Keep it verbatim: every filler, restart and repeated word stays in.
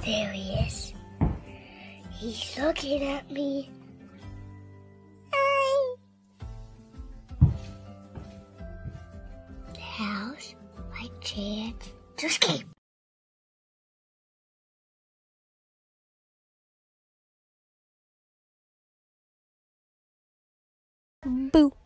There he is. He's looking at me. Hi. Now's my chance to escape. Boo.